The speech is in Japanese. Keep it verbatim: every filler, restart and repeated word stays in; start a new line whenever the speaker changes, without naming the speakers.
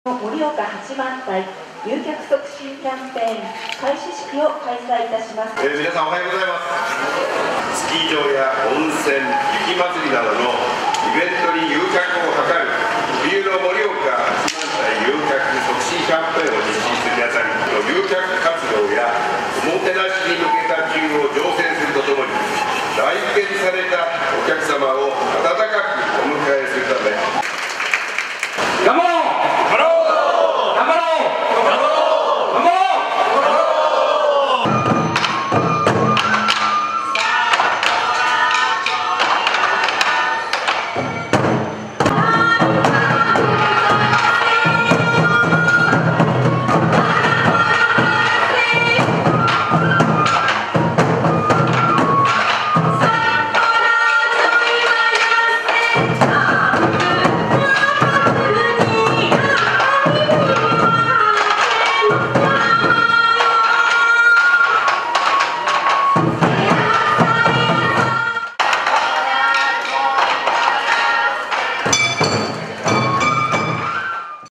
盛岡八幡平誘客促進キャンペーン開始式を開催いたします。
えー、皆さんおはようございます。スキー場や温泉、雪まつりなどのイベントに誘客を図る冬の盛岡